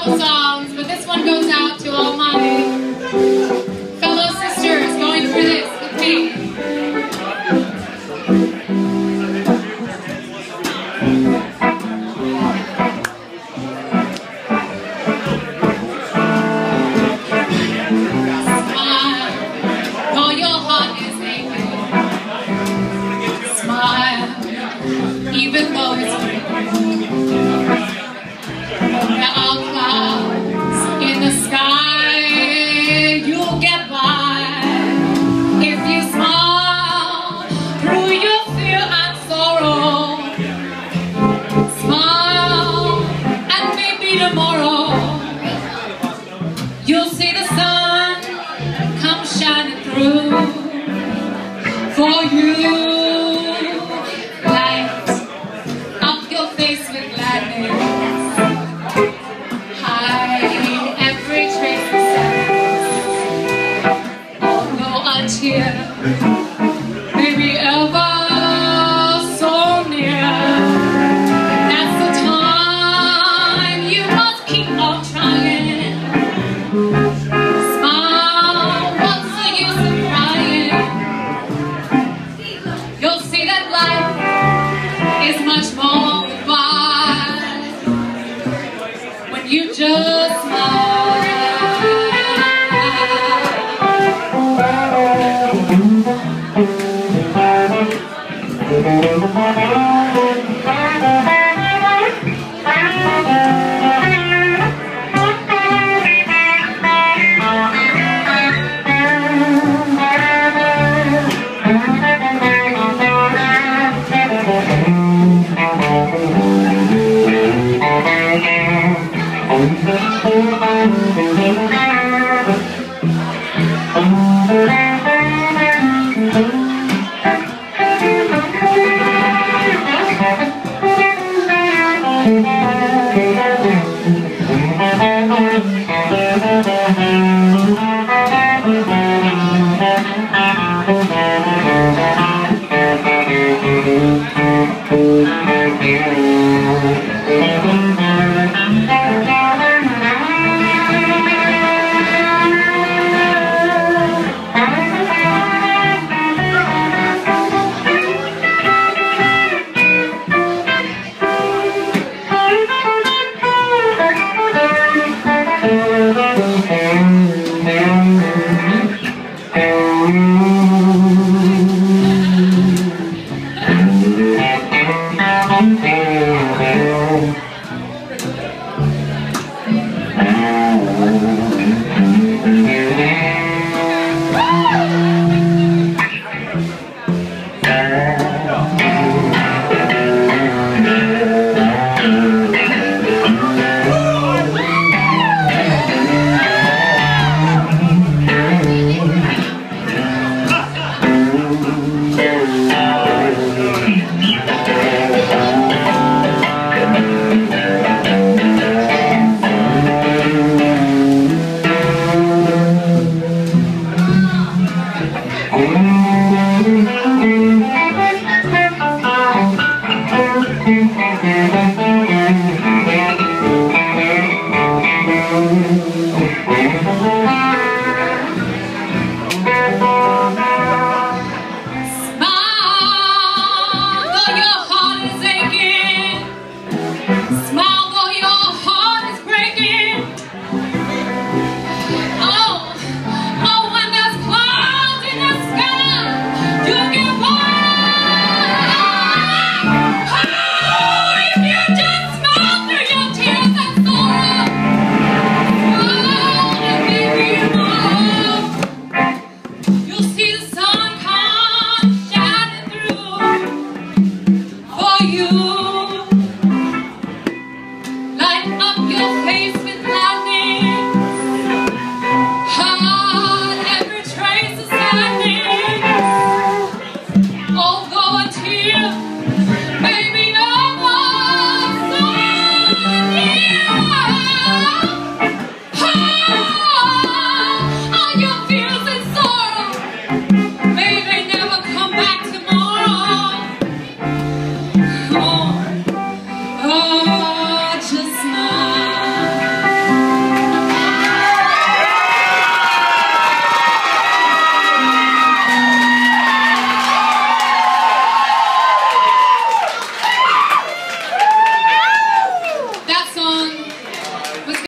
couple songs, but this one goes out to all my fellow sisters going through this with me. Smile, though your heart is aching. Smile, even though it's breaking. There are clouds in the sky, you'll get by if you smile through your fear and sorrow. Smile, and maybe tomorrow you'll see the sun come shining through for you. Light up your face with gladness. Here, maybe ever so near. That's the time you must keep on trying. Smile, what's the use of crying? You'll see that life is much more worthwhile when you just smile.